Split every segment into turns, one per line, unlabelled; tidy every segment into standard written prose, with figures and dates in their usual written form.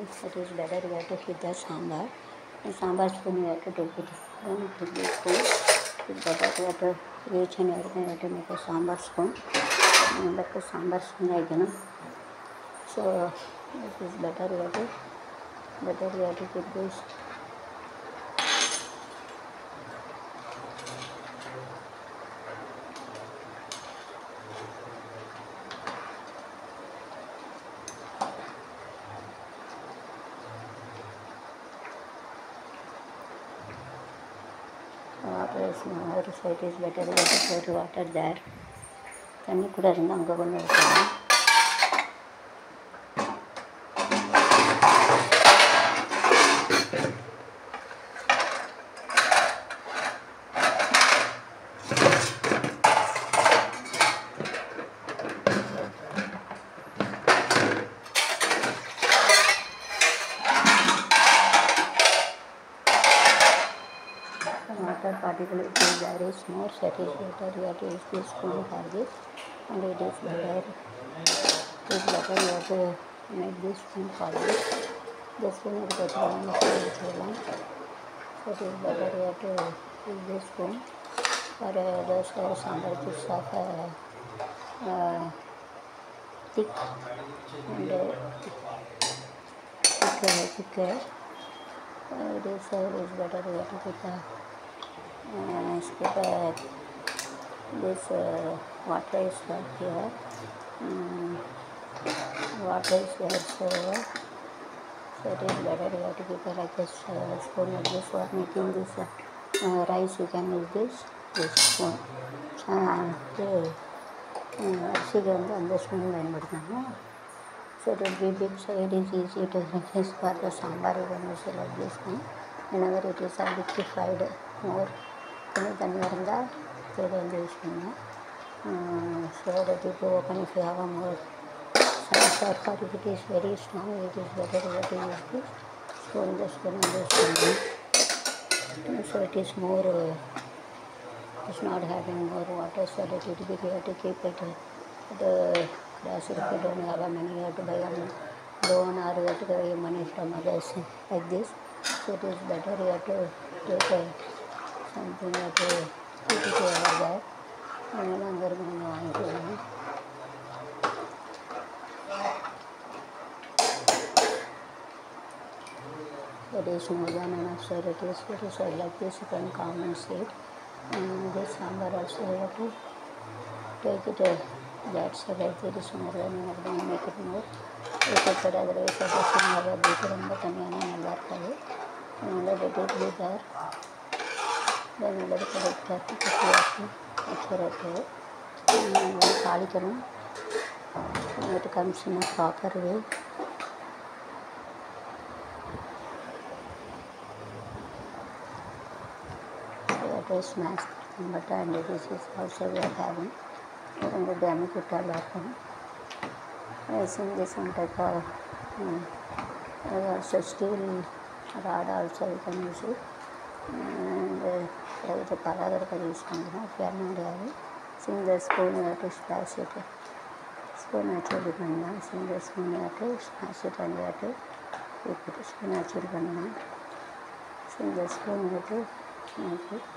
it is better you have to keep the sambar. And sambar spoon you have to take it. Don't take this spoon. It's better you have to reach and everything you have to make a sambar spoon. And like a sambar spoon again. So it is better you have to keep this. Water is more, so it is better you have to put water there. தண்ணி கூட இருந்தால் அங்கே கொண்டு வைக்கலாம். Water particle is very small, so it is better you have to use this spoon for this, and it is better you have to make this spoon for this. This spoon is better than this one. So it is better you have to use this spoon for those sambar piece of thick and thicker. It is better you have to put this water is here. Water is there, so it is better you have to keep it like this spoon like this for making this rice. You can use this spoon. அரிசிக்கு வந்து அந்த spoon பயன்படுத்தாங்க. So it will be big, so it is easy to use for the sambar. You can use it like this one. Whenever it is liquefied more தண்ணியாக இருந்தால் இதை வந்து use பண்ணலாம். So that you to open if you have a more size, or if it is very strong, it is better to use this spoon. The spoon and this spoon. So it is more, it's not having more water, so that it will be here to keep it at the glass. If you don't have money, you have to buy a loan, or you have to buy money from others like this. So it is better you have to take something you have to keep it over there. And அங்கே இருந்து வாங்கிக்கலாம். It is more than enough, so it is like this. You can come and see it. And this sambar also you have to take it that side, like it is more than enough. Don't make it more. If it is otherwise it is never bigger ரொம்ப தனியான நல்லா இருக்காது. Let it be there. Then let it தாளிக்கணும். It comes in a proper way. So that is smashed butter, and this is also we are having. And the dami kutta lakum. Using this one type of also steel rod also you can use it. And the palagar use panna. If you are not having, using the spoon you have to smash it. Spoon actually panna. Using the spoon you have to smash it, and you have to keep it. Spoon actually panna. Using the spoon you have to make it.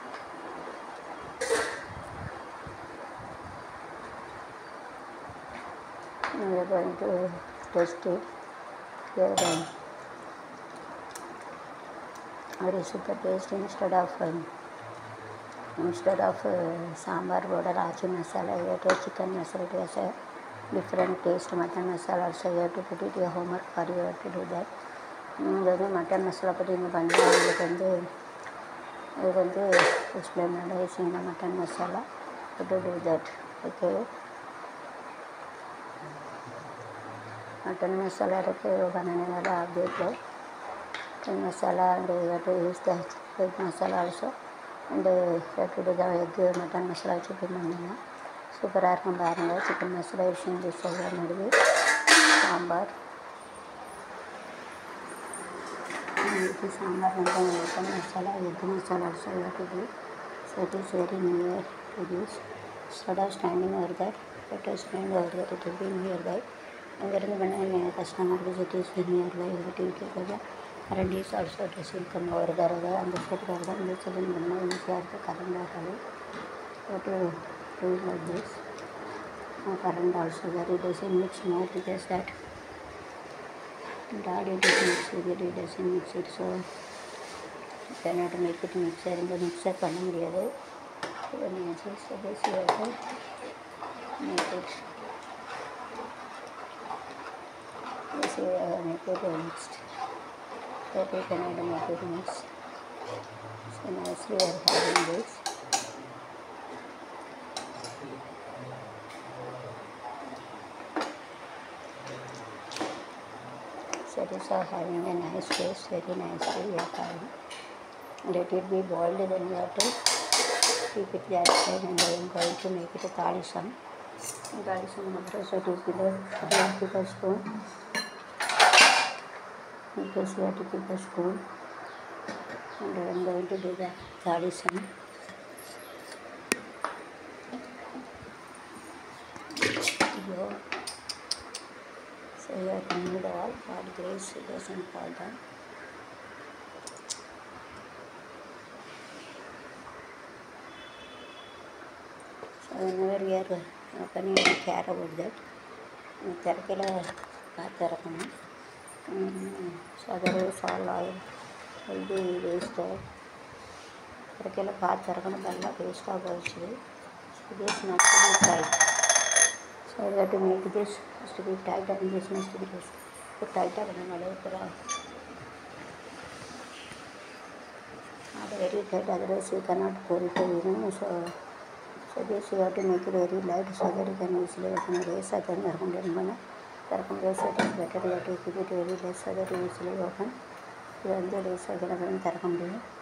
We are going to test it. Here very super taste. Instead of sambar powder, achi masala, you have to chicken masala. It has a different taste. Mutton masala also you have to put it. Your homework for you have to do that. Mutton masala put in the banana. You can explain using the mutton masala how to do that. Okay. Mutton masala बनाने वाला आप देख लो. Mutton masala, and you have to use the egg masala also, and you have to do the egg mutton masala chicken banana. Super ஆர்க்கம் பாருங்க. Chicken masala using this நடுவே சாம்பார். இது சாம்பார் வந்து mutton masala, egg masala also you have to do. So it is very near to this. Instead of standing over there, let us stand over there. It will be nearby. அங்கேருந்து பண்ண customer visits nearby இருக்குது. Current is also dressing come ஒரு தடவை அந்த side தான் இந்த side பண்ண ஈஸியாக இருக்குது. கரண்ட் ஆகாது to do like this current also that it doesn't mix more because that daddy doesn't mix with it, it doesn't mix it, so you cannot make it mixer. இந்த mixer பண்ண முடியாது. So this you have to make it, this you have to make it mixed, that you cannot make it mixed. So nicely we are having this. So this are having a nice taste, very nicely we are having. Let it be boiled, then you have to keep it that side, and I am going to make it a talisam. Talisam number so 2 kilo spoon. Because we have to keep a spoon, and I am going to do the talisam. So you have to remove all hard grease, it doesn't fall down. So whenever we are opening, we care about that. திறக்கையில் பார்த்து இறக்கணும். So other சால் oil இது வேஸ்ட்டாக திறக்கையில் பார்த்து இறக்கணும். நல்லா வேஸ்ட்டாக போயிடுச்சு. So this must be tight. So I have to make this has to be tight, and this must be this. So tight करना पड़ेगा. Very tight, otherwise you cannot pour it in. So this you have to make it very light so that you can easily open it. Raise it and open it. Raise it is better. You have to keep it very less so that you easily open. Then the raise it and open it.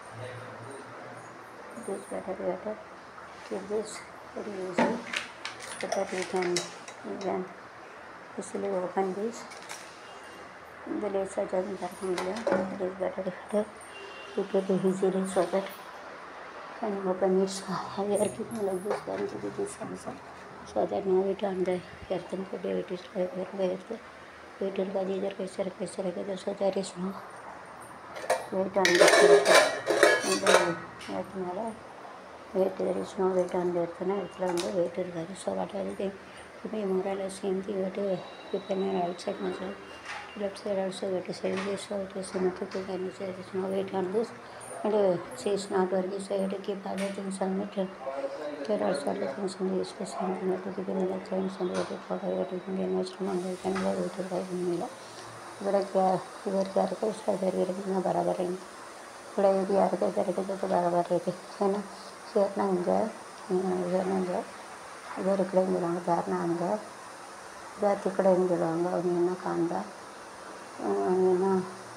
This better. You have to keep this very easy so that you can easily open this. The laser doesn't happen here. It is better to keep it easily so that when you open it, we are keeping like this, going to be this also. So that now it on the earthen put it is like earth. It will go either kaise so there is no weight on the earth. And the earth mala weight, there is no weight on the earth. Earth on the weight will go. So what are the things? To be more or less same thing, you have to keep an outside muscle. Left side also you have to say this, so it is nothing to can say there is no weight on this. And see it's not working, so you have to keep other things on it. There are also other things on the space, and you have to keep another things and you have to follow it. You can get much more, you can go with it like in Mila. But इधर क्या रखा उसका इधर भी रखना बराबर है. थोड़ा ये भी आ रखा इधर रखे तो बराबर रहते है ना. So इतना इंजॉय इधर ना इंजॉय इधर इकड़े मिलाऊंगा दारना अंदर इधर तिकड़े मिलाऊंगा और नीना कांदा नीना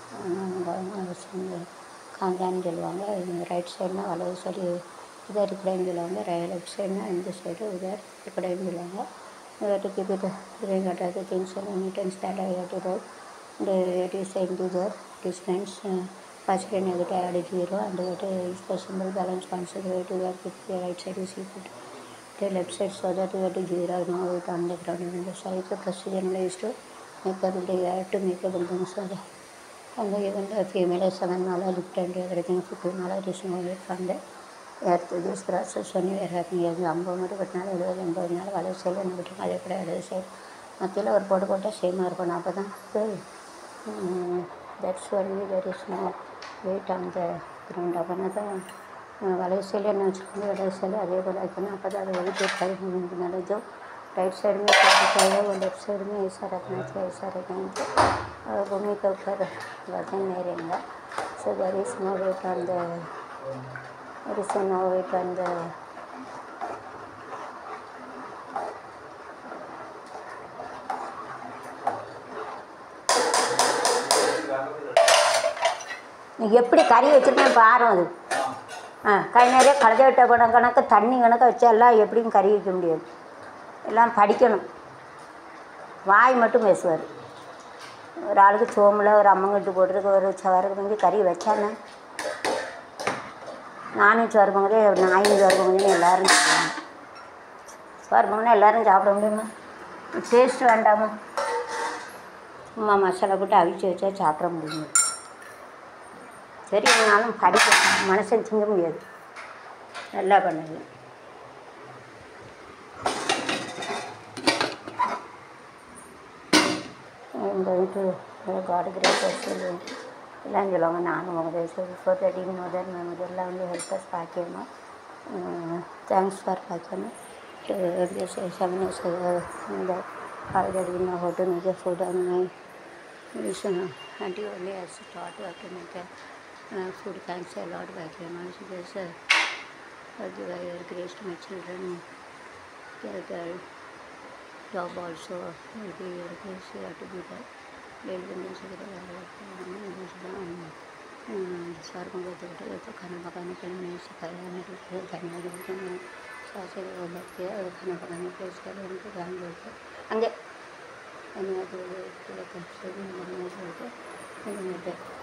कांदा मिलाऊंगा राइट साइड ना वाला साइड इधर इकड़े मिलाऊंगा लेफ्ट साइड ना इन दिस साइड उधर इकड़े मिलाऊंगा. You have to keep it bring out the things and items that I have to write. It is integer distance partially negative add 0 and it is possible balance considerate. You have to keep the right side is equal to the left side so that you have to 0 now it on the ground. And the size of procedure is to make a building. You have to make a building so that and even the female is 7 nala looked and everything 15 nala it is no weight from the earth. This process when you are happening as ambo mate patna embo nala wala sel and bitu ade kade ade sel matila or pot pot same irukona appo that's why there is no weight on the ground. Appanada wala sel enna vechukku ade sel ade pola ikana appo ade weight kari nala jo right side में क्या है वो left side में ऐसा रखना चाहिए. ऐसा रखेंगे और भूमि के ऊपर वजन नहीं रहेगा. So there is no weight on the there is no weight on the எப்படி கறி வச்சுருக்கேன் பாரு. அது கை நிறைய களைஞ்ச விட்ட கணக்கு தண்ணி கணக்கு வச்சா எல்லாம் எப்படியும் கறி வைக்க முடியாது. எல்லாம் படிக்கணும். வாய் மட்டும் பேசுவார். ஒரு ஆளுக்கு சோமில் ஒரு அம்மங்கட்டு போட்டுருக்கு ஒரு சவருக்கு வந்து கறி வச்சானே நானும் சோறு பொங்கதே நாயும் சோறு பொங்கதுன்னு எல்லோரும் சாப்பிடுவாங்க. சோறு பொங்கனா எல்லோரும் சாப்பிட முடியுமா? டேஸ்ட் வேண்டாமா? சும்மா மசாலா போட்டு அவிச்சு வச்சா சாப்பிட முடியும். சரி நானும் படிக்க மனசன் திங்க முடியாது. நல்லா பண்ணுது. வந்துட்டு காடு கிரேட்டர்ஸ் எல்லாம் சொல்லுவாங்க. நானும் உங்கள் பிஃபோர் ரெடிங் முதல்ல வந்து ஹெல்ப்பர்ஸ் பார்க்கணும். தேங்க்ஸ் ஃபார் பார்க்கணும். செவன் இயர்ஸ் இந்த already know how to make a food and my mission until only I start to make a food. Thanks a lot by she just give your grace to my children. Girl, job also will be your grace. You have to be there. They'll be nice to sir को तो खाना पकाने के लिए मैंने सिखाया मेरे धन्यवाद देते हैं सास के खाना पकाने के इसका उनको ध्यान देते हंगे धन्यवाद बोलते